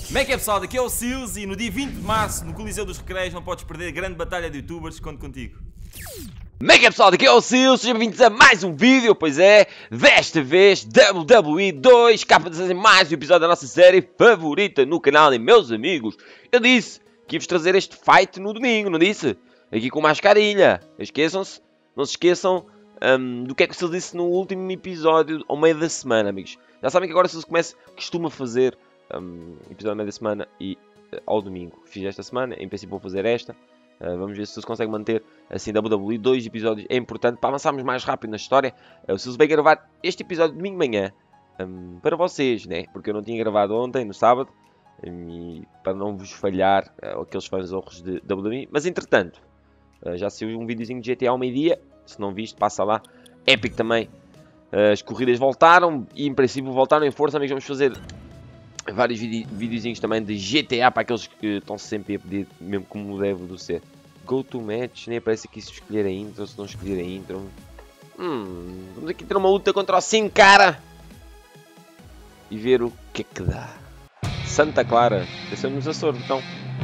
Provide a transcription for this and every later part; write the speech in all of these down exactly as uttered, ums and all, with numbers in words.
Como é que é, pessoal? Daqui é o Seals e no dia vinte de março, no Coliseu dos Recreios, não podes perder a grande batalha de youtubers. Conto contigo. Como é que é, pessoal? Daqui é o Seals, sejam bem-vindos a mais um vídeo. Pois é, desta vez W W E dois K dezasseis, mais um episódio da nossa série favorita no canal. E meus amigos, eu disse que ia-vos trazer este fight no domingo, não disse? Aqui com mascarilha. Esqueçam-se, não se esqueçam um, do que é que o Seals disse no último episódio ao meio da semana, amigos. Já sabem que agora o Seals começa, costuma fazer um, episódio ao meio da semana e uh, ao domingo. Fiz esta semana, em princípio vou fazer esta. Uh, vamos ver se o Seals consegue manter assim W W E. Dois episódios é importante para avançarmos mais rápido na história. Uh, o Seals vai gravar este episódio de domingo de manhã um, para vocês, né? Porque eu não tinha gravado ontem, no sábado, um, e para não vos falhar uh, aqueles fãs honros de W W E. Mas entretanto, uh, já saiu um videozinho de G T A ao meio-dia. Se não viste, passa lá. Epic também. Uh, as corridas voltaram e em princípio voltaram em força, amigos. Vamos fazer vários vide videozinhos também de G T A para aqueles que estão sempre a pedir, mesmo como deve do ser. Go to match, nem aparece aqui se escolher a intro, se não escolher a intro. Hum, vamos aqui ter uma luta contra o Sin Cara e ver o que é que dá. Santa Clara, desceu nos Açores, então.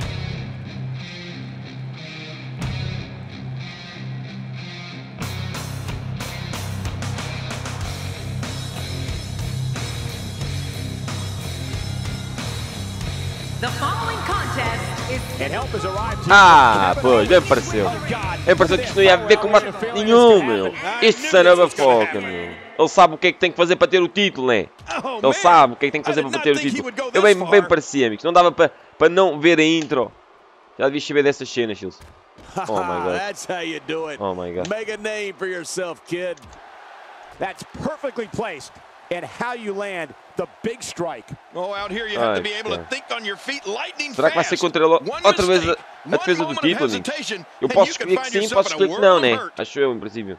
Ah, pois, bem pareceu. Bem pareceu que isto não ia haver combate nenhum, meu. Este son of a foca, meu. Ele sabe o que é que tem que fazer para ter o título, né? Ele sabe o que é que tem que fazer para ter o título. Eu bem, bem parecia, amigos. Não dava para, para não ver a intro. Já devias saber dessas cenas, Shields. Oh my god. Oh my god. Make a name for yourself, kid. That's perfectly placed. And how you land the big strike. Oh, out here you have to be able to think on your feet lightning fast. Será que vai ser contra ele outra vez a, a defesa do título, amigo? Eu posso escolher que sim, posso escolher que não, né? Acho eu, em princípio.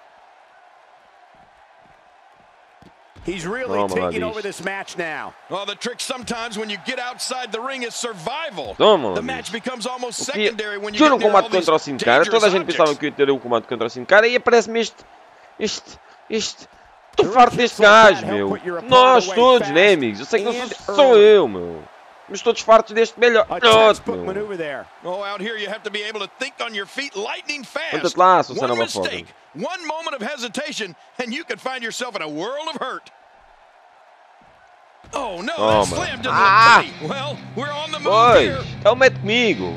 He's really taking over this match now. Well, the trick sometimes when you get outside the ring is survival. Toma, the match becomes almost secondary when you get near all these combate contra o Sin Cara. Toda a gente pensava que eu ia ter um combate contra o Sin Cara e aparece-me este, este, este... Estou farto deste gajo, meu. Nós todos, né, amigos? Eu sei que não sou só eu, meu. Mas todos fartos deste melhor. Oh, out here you have to be able to think on your feet lightning fast. Conta-te lá, se você não One vai foda. mistake, one moment of hesitation, and you could find yourself in a world of hurt. Oh no, that slammed into the body. Well, we're on the move here. Ele mete comigo.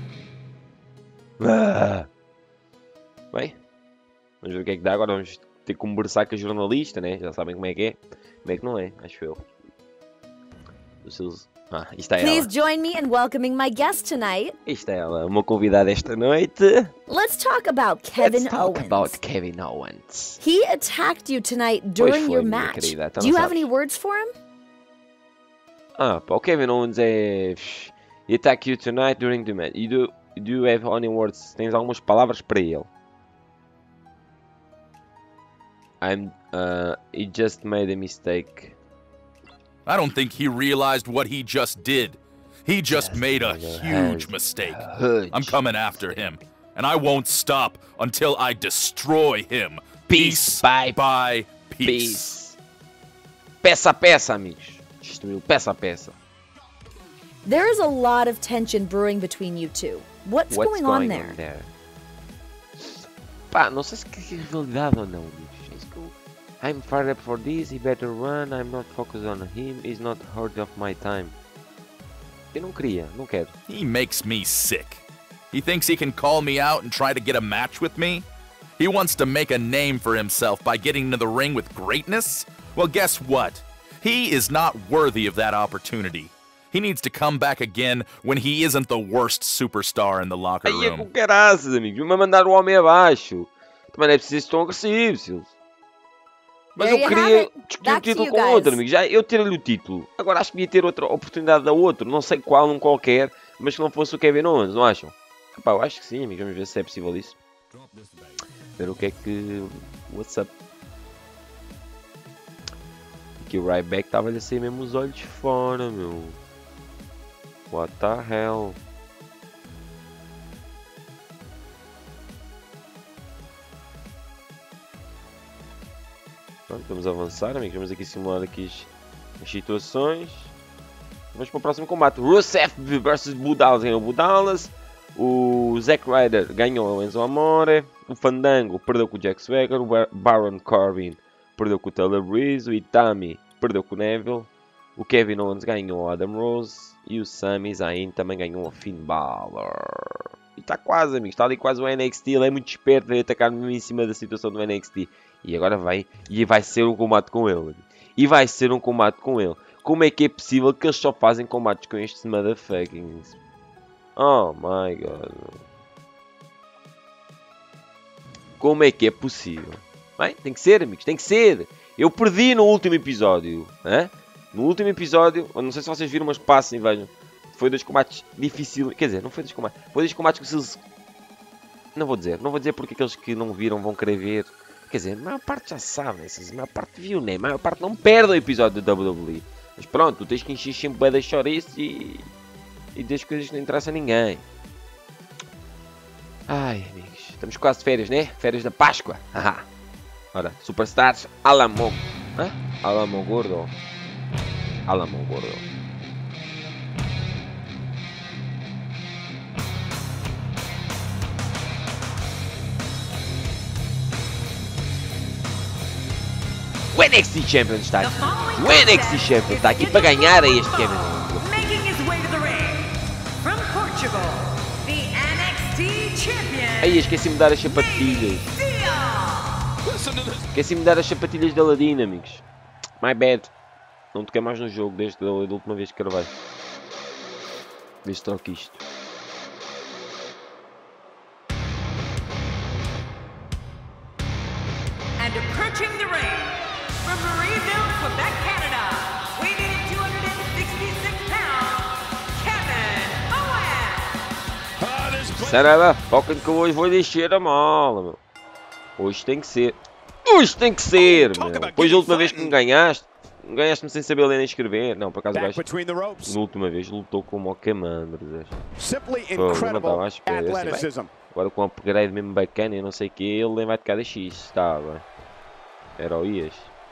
Ah. Bem, vamos ver o que é que dá agora. Vamos ter que conversar com a jornalista, né? Já sabem como é que é. Como é que não é, acho eu. Ah, isto é ela. Please join me in welcoming my guest tonight. Isto é ela, uma convidada esta noite. Let's talk about Kevin Let's talk Owens. about Kevin Owens. He attacked you tonight during foi, your match. Querida, então do you have sabes. any words for him? Ah, pá, o Kevin Owens é... He attacked you tonight during the match. You do, do you have any words? Tens algumas palavras para ele? I'm, uh, he just made a mistake. I don't think he realized what he just did. He just made a huge mistake. I'm coming after him, and I won't stop until I destroy him. Piece by by piece. piece. Peça a peça, amigos. Destruiu peça a peça. There is a lot of tension brewing between you two. What's, What's going, going on there? on there? Pá, não sei se é rivalidade ou não, amigos. I'm fired up for this, he better run, I'm not focused on him, he's not worth of my time. Eu não queria, não quero. He makes me sick. He thinks he can call me out and try to get a match with me? He wants to make a name for himself by getting into the ring with greatness? Well, guess what? He is not worthy of that opportunity. He needs to come back again when he isn't the worst superstar in the locker Aí é com room. caraças, amigos, vou mandar o homem abaixo. Também não é preciso ser tão agressivo, Silvio. Mas There eu you queria have it. discutir o Back to título you com guys. outro, amigo. Já eu tirei-lhe o título. Agora acho que devia ter outra oportunidade a outro. Não sei qual, um qualquer. Mas que não fosse o Kevin Owens, não acham? Epá, eu acho que sim, amigo. Vamos ver se é possível isso. Ver o que é que... What's up? Aqui o Ryback estava-lhe a sair mesmo os olhos fora, meu. What the hell? Pronto, vamos avançar, amigos. Vamos aqui simular aqui as, as situações. Vamos para o próximo combate. Rusev versus Budallas. Ganhou o Budallas. O Zack Ryder ganhou o Enzo Amore. O Fandango perdeu com o Jack Swagger. O Baron Corbin perdeu com o Taylor Breeze. O Itami perdeu com o Neville. O Kevin Owens ganhou o Adam Rose. E o Sami Zayn também ganhou o Finn Balor. E está quase, amigos. Está ali quase o N X T. Ele é muito esperto. Vai atacar mesmo em cima da situação do N X T. E agora vai. E vai ser um combate com ele. Amigo. E vai ser um combate com ele. Como é que é possível que eles só fazem combates com estes motherfuckings? Oh my god. Como é que é possível? Bem, tem que ser, amigos. Tem que ser. Eu perdi no último episódio. Hein? No último episódio. Não sei se vocês viram, mas passem e vejam. Foi dois combates difíceis. Quer dizer, não foi dois combates. Foi dois combates que vocês... Não vou dizer. Não vou dizer porque aqueles que não viram vão querer ver. Quer dizer, a maior parte já sabe. A maior parte viu, né? A maior parte não perde o episódio da W W E. Mas pronto, tu tens que encher sempre bem da chouriço e... E das coisas que não interessam a ninguém. Ai, amigos. Estamos quase de férias, né? Férias da Páscoa. Haha. Ora, Superstars Alamo. Hã? Alamo Gordo. Alamo Gordo. O N X T Champion está aqui. O N X T Champion está aqui para ganhar a este Kevin Owens. Aí, esqueci-me de dar as sapatilhas. Esqueci-me de dar as sapatilhas da Ladina, amigos. My bad. Não toquei mais no jogo desde a última vez que gravei. Desde que troco isto. And approaching the ring from Marieville, Quebec, Canada, weighing in two hundred sixty-six pounds, Kevin Owens. Sarada, foca-me que hoje vou descer a mala, meu. Hoje tem que ser. Hoje tem que ser, meu. Depois da última vez que me ganhaste, ganhaste-me sem saber ler nem escrever. Não, por acaso o gajo, na última vez, lutou como o Camandro. Agora com um upgrade mesmo bacana e não sei o que, ele nem vai tocar da X. Está bem. Era o Ias.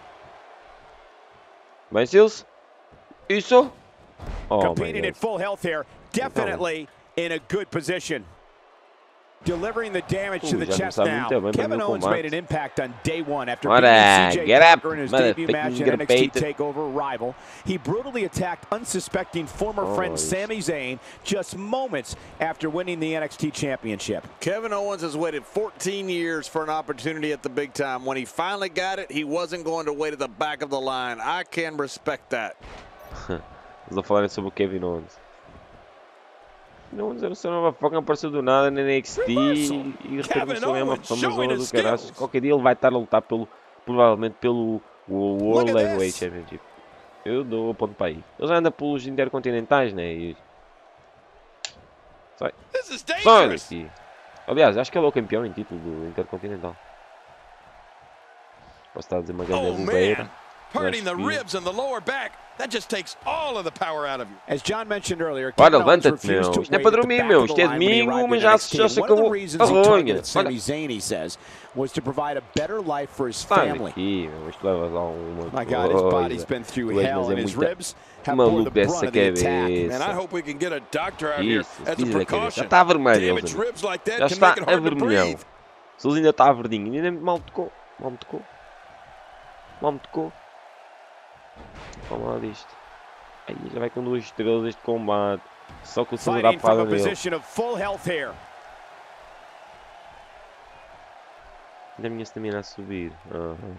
Bem, Sills? Isso? Oh, competing at full health here, definitely in a good position. Delivering the damage to the chest now. Kevin Owens made an impact on day one after beating C J Parker in his debut match in N X T TakeOver Rival. He brutally attacked unsuspecting former friend Sami Zayn just moments after winning the N X T Championship. Kevin Owens has waited fourteen years for an opportunity at the big time. When he finally got it, he wasn't going to wait at the back of the line. I can respect that. Estou falando sobre o Kevin Owens. Não, não sei, uma foca apareceu do nada na N X T e de repente começou a ganhar uma famosona do caraças. Qualquer dia ele vai estar a lutar pelo, provavelmente pelo World Heavyweight Championship. Eu dou o ponto para aí. Ele já anda pelos intercontinentais, né? E... Sai. Sai daqui. Aliás, acho que ele é o campeão em título do Intercontinental. Posso estar a dizer uma grande bobeira. Hurting the ribs and the lower back. That just takes all of the power out of you. As John mentioned earlier, Olha, levanta-te, meu. Isto não é para dormir, meu. Isto é domingo, mas já se acabou a ronha. Sami Zayn, he says, was to provide a better life for his Sai family. daqui, meu. Isto leva lá uma My God, his body's been through hell and his ribs have borne the brunt of the attack. And I hope we can get a doctor out here as a precaution. Já está vermelho. Damaged ribs like that Já can está make it hard to avermelhão. breathe. Se ele ainda está verdinho, ainda mal me tocou. Mal me tocou. Mal me tocou. Vamos lá disto. Aí já vai com duas estrelas este combate. Só que o acelerar para a dele. Ainda a minha stamina a subir. Uhum.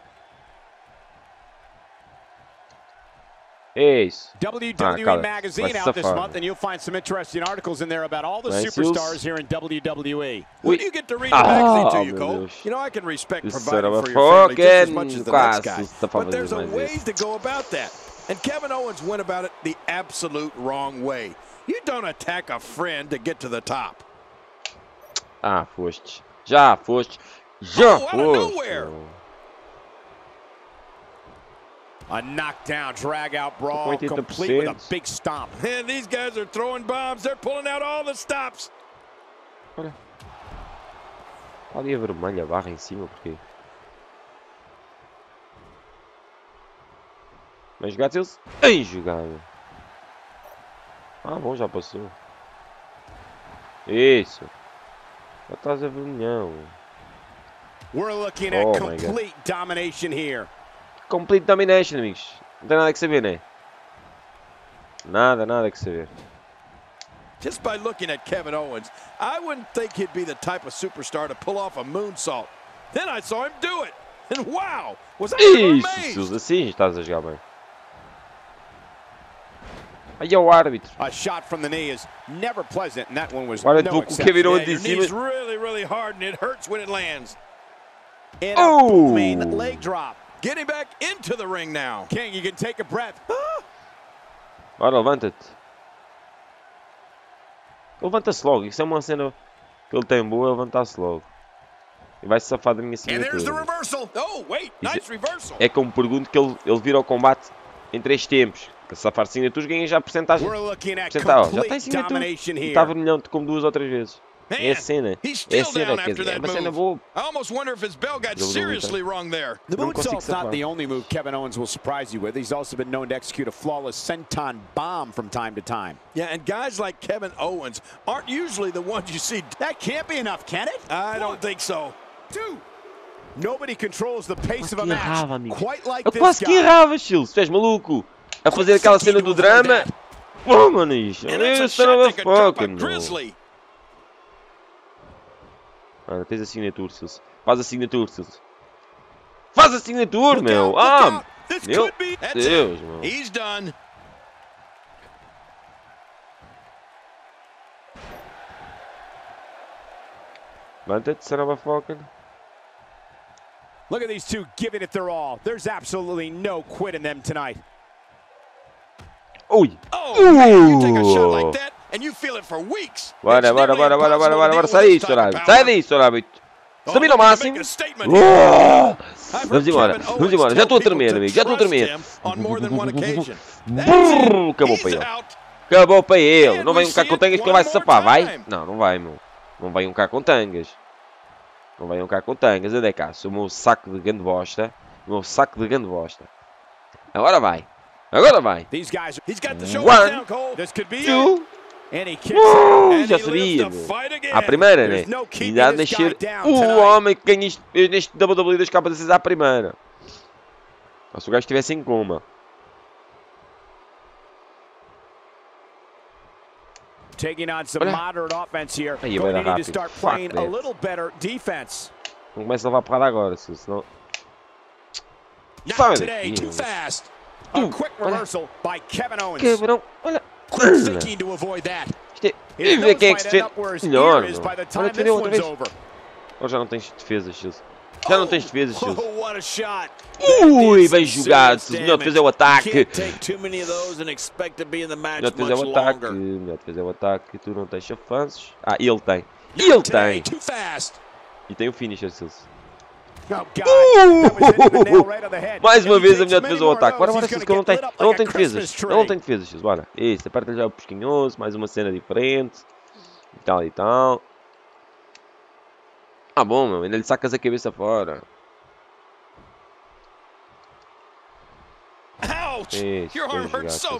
É isso. W W E ah, Magazine out this month, and you'll find some interesting articles in there about all the superstars here in W W E. Who do you get to read the magazine to, you, Cole? You know, I can respect providing for your family just as much as the next guy, but there's a ways to go about that. And Kevin Owens went about it the absolute wrong way. You don't attack a friend to get to the top. Ah, foste. Já foste. Já oh, foste. A knockdown, drag-out brawl, complete with a big stomp. And these guys are throwing bombs. They're pulling out all the stops. Olha. Ali a vermelha, barra em cima, porque... Bem jogado, eles... Bem jogado. Ah, bom, já passou. Isso. Já estás a vermelhão. We're looking at oh complete domination here. Complete domination, amigos. Não tem nada que saber, né? Nada, nada que saber. Just by looking at Kevin Owens, I wouldn't think he'd be the type of superstar to pull off a moonsault. Then I saw him do it. And wow, was I amazed. Isso, assim estás a jogar bem. Aí é o árbitro. A shot from the knee is never pleasant, and that one was Olha no tu que virou de cima. It's really, really hard, and it hurts when it lands. And oh, main leg drop. Getting back into the ring now. King, you can take a breath. Ora, levanta-te. Levanta-se logo. Isso é uma cena que ele tem boa, levantar-se logo. E vai se safar da minha assinatura. Oh, wait. Nice reversal. É como pergunto que ele, ele vira ao combate em três tempos. Que safar assinaturas ganha já porcentagem. Porcentagem. Já está em assinatura. E está vermelhão como duas ou três vezes. Man, é a cena. É a cena, quer dizer, é uma cena boa. I almost wonder if his bell got seriously wrong there. The moonsault's not the only move Kevin Owens will surprise you with. He's also been known to execute a flawless senton bomb from time to time. Yeah, and guys like Kevin Owens aren't usually the ones you see. That can't be enough, can it? I don't think so. Two. Nobody controls the pace of a match quite like eu this quase que errava, Shields. Tu és maluco. A fazer aquela cena do drama. Oh, mano, isto. Isso não é foca, não. Ah, tens a assinatura, Sills. Faz a assinatura, Sills. Faz a assinatura, meu. Ah, meu Deus, meu. He's done. Levanta-te, Sarava Falcon. Look at these two giving it their all. There's absolutely no quit in them tonight. Ui. Oh, man, you take a shot like that and you feel it for weeks. Bora, bora, bora, bora, bora, bora, bora. Sai disso, árbitro. Sai disso, árbitro. Estamina ao máximo. Oh! Vamos embora, vamos embora. Já estou a tremer, amigo. Já estou a tremer. Brrr, acabou para ele. Acabou para ele. Não vai um cá com tangas que ele vai se safar, vai? Não, não vai, meu. Não vai um cá com tangas. Não vai um cá com tangas. Ande cá. O meu saco de grande bosta. O meu saco de grande bosta. Agora vai. Agora vai. One, two. Uh, já sabia, meu. À primeira, né? E há de nascer o homem que ganha isto, neste W W E das capas de à primeira. Ou se o gajo estivesse em coma. Taking on some moderate offense here. Aí vai dar rápido. Fuck that. Não começa a levar porrada agora, senão... Sai daqui. A quick reversal by Kevin Owens. Quebrão, olha. Seeking to avoid that. His nose might end up where his ear is by the time this one's over. Ou já não tens defesa, Shields. Já não tens defesa, Shields. Ui, bem jogado. O melhor defesa é o ataque. Melhor defesa é o ataque. Melhor defesa é o ataque. Tu não tens avanços. Ah, ele tem. E ele tem. E tem o finisher, Shields. Uh! Mais uma vez a melhor defesa ao ataque. Bora, bora, Shields, que ele não tem, ele não tem defesas. Ele não tem defesas, Shields. Bora. Isso, aperta já o pesquinhoso. Mais uma cena diferente. E tal e tal. Ah, bom, meu. Ainda lhe sacas a cabeça fora. Isso, bem jogado, so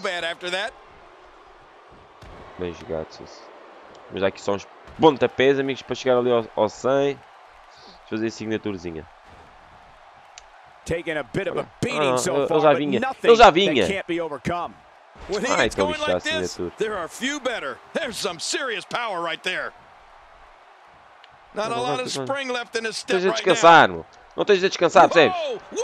bem jogado, Shields. Mas aqui são uns pontapés, amigos, para chegar ali ao, ao cem. Fazer a assinaturezinha. Taking a bit of a beating so far, but nothing that can't be overcome. When he gets going like this, there are few better. There's some serious power right there. Not a lot of spring left in his step right now. Não estejas a descansar, meu. Não estejas a descansar, percebes?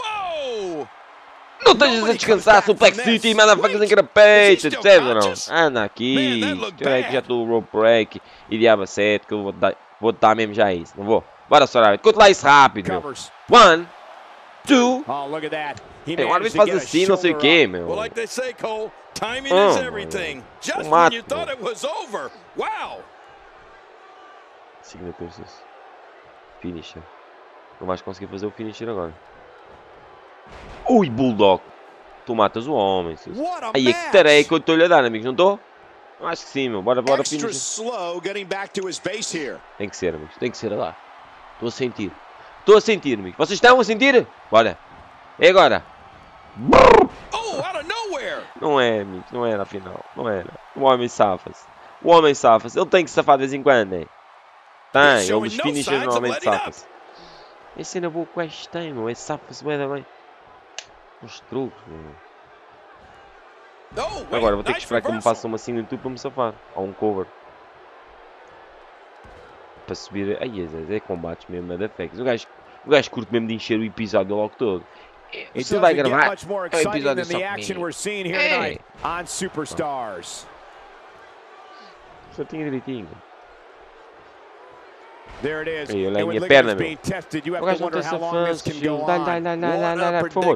Não estejas a descansar, Suplex City, motherfuckers em carapeita, percebes ou não? Anda aqui, espera que já estou no rope break e diaba sete, que eu vou dar, vou dar mesmo já isso, não vou. Bora, Soraya, conta lá isso rápido, meu. One, two. É, o árbitro faz assim, não sei o que, meu. Well, like they say, Cole, timing is everything. Just when you thought it was over. Wow. Signatures. Finisher. Não vais conseguir fazer o finisher agora. Ui, Bulldog. Tu matas o homem. Aí é que tarei que eu estou-lhe a dar, amigos, não estou? Acho que sim, meu. Bora, bora, finisher. Tem que ser, amigos. Tem que ser lá. Estou a sentir. Estou a sentir, amigos. Vocês estão a sentir? Bora. É agora. Não é, amigos, não era afinal. Não era. O homem safa-se. O homem safa-se. Ele tem que safar de vez em quando, hein? Tem, ele nos finishers normalmente safa-se. Essa cena boa que o gajo tem, meu. É safa-se bem, bem. Os truques, meu. Agora vou ter que esperar que me façam uma assim no YouTube para me safar. Ou um cover. Para subir. Ai, é, é combates mesmo, é da Fex. O gajo, o gajo curte mesmo de encher o episódio logo todo. Você vai gravar é um episódio só comigo. É. Só tinha direitinho. Aí, olha a minha perna, meu. O gajo não está safando, filho. Dá, dá, dá, dá, dá, dá, por favor.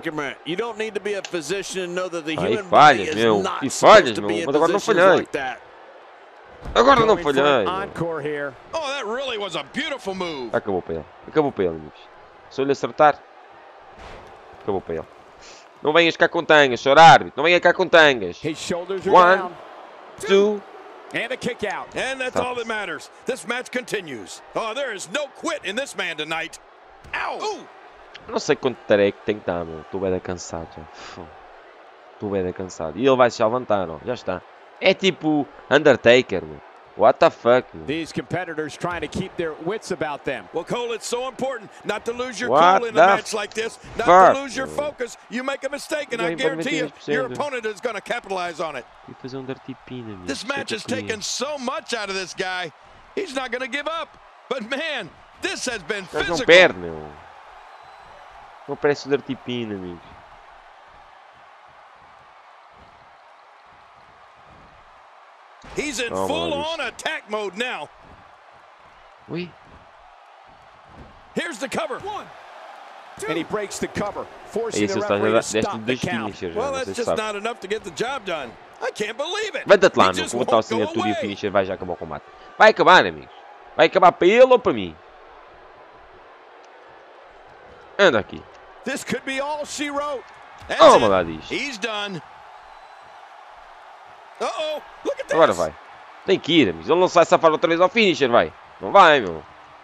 Aí falhas, meu. E falhas, meu. Mas agora não falhei. Agora não falhei. Acabou para ele. Acabou para ele, amigos. Se eu lhe acertar, acabou para ele. Não venhas cá com tangas, senhor árbitro. Não venha cá com tangas. One, two. And a kick out. And that's all that matters. This match continues. Oh, there is no quit in this man tonight. Ow! Não sei quanto tareco tem que estar, meu. Estou bem cansado já. Estou bem cansado. E ele vai se levantar, ó. Já está. É tipo Undertaker, meu. What the fuck, man? These competitors trying to keep their wits about them. Well, Cole, it's so important not to lose your What cool in a match like this, not fuck, to lose your focus. You make a mistake, and I guarantee you, your opponent is going to capitalize on it. This match has taken so much out of this guy. He's not going to give up. But man, this has been physical. Não perde, meu. Não parece o Dirty Pin, amigos. He's in oh, full-on attack mode now. Oui. Here's the cover. One, two. And he breaks the cover, forcing the referee to stop the count. Well, that's just not enough to get the job done. I can't believe it. Vai-te lá, meu. Vou botar o assinatura e o finisher vai já acabar o combate. Vai acabar, amigos. Vai acabar para ele ou para mim? Anda aqui. This could be all she wrote. Toma lá disto. He's done. Uh-oh, look at this. Agora vai. Tem que ir, amigos. Ele não sai safar outra vez ao finisher, vai. Não vai, meu.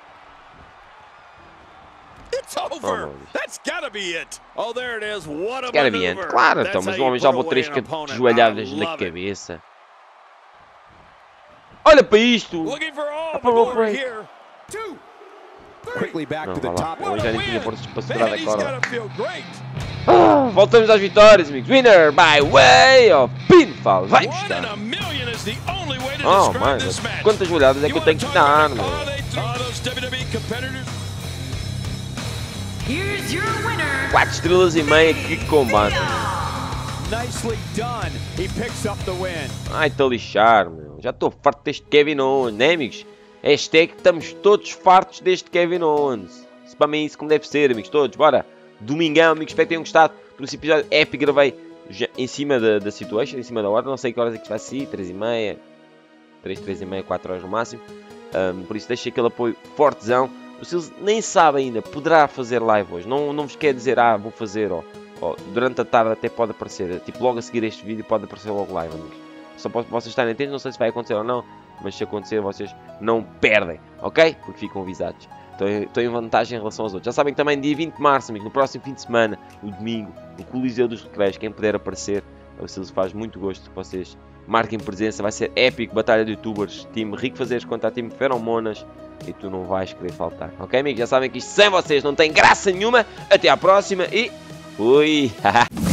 It's over. Oh, that's gotta be it. Oh, there it is. What a gotta be it. Claro, então, mas o homem já levou três joelhadas na cabeça. Olha para isto. Apagou para here. Quickly back to the top. Eu já nem tinha forças para segurar a corda. Ah, voltamos às vitórias, amigos. Winner by way of pinfall. Vai estar. Oh, mano. Quantas joelhadas é que eu tenho que dar, meu? Quatro estrelas e meia, que combate. Ai, estou a lixar, meu. Já estou farto deste Kevin Owens, né, amigos? Hashtag estamos todos fartos deste Kevin Owens. Isso para mim, isso como deve ser, amigos, todos. Bora. Domingão, amigos, espero que tenham gostado por esse episódio épico. Gravei já em cima da, da situation, em cima da hora. Não sei que horas é que vai sair, três e meia, três, três e meia, quatro horas no máximo. Um, por isso deixei aquele apoio fortezão. O Silas nem sabe ainda, poderá fazer live hoje. Não, não vos quer dizer, ah, vou fazer, ó. ó. Durante a tarde até pode aparecer, tipo logo a seguir este vídeo pode aparecer logo live, amigos. Só para vocês estarem atentos, não sei se vai acontecer ou não. Mas se acontecer, vocês não perdem, ok? Porque ficam avisados. Estou em vantagem em relação aos outros. Já sabem que também dia vinte de março, amigo, no próximo fim de semana, no domingo, no Coliseu dos Recreios, quem puder aparecer, o Silas faz muito gosto que vocês marquem presença. Vai ser épico, batalha de youtubers, time Rico Fazeres contra time Feromonas, e tu não vais querer faltar, ok, amigos? Já sabem que isto sem vocês não tem graça nenhuma. Até à próxima e fui!